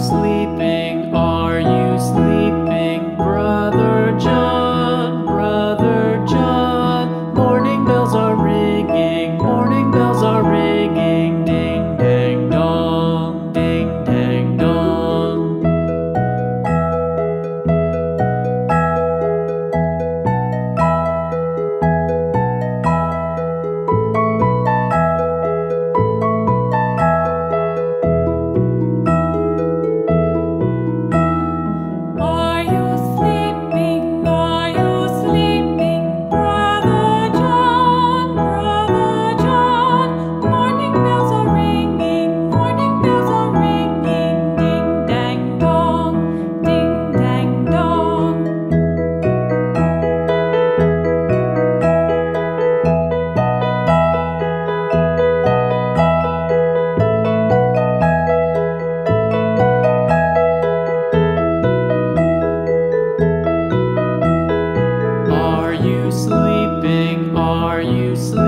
sleeping? Are you sleeping, Brother John? Brother John. Morning bells are ringing, morning bells are ringing. Ding dang dong, ding dang dong. Are you sleeping? Are you sleeping, Brother John? Brother John. Morning bells are ringing, morning bells are ringing. Ding dang dong, ding dang dong. Are you sleeping? Are you sleeping?